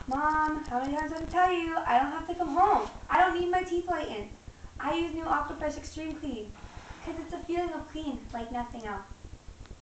Mom, how many times do I have to tell you? I don't have to come home. I don't need my teeth whitened. I use new Aquafresh Extreme Clean because it's a feeling of clean like nothing else.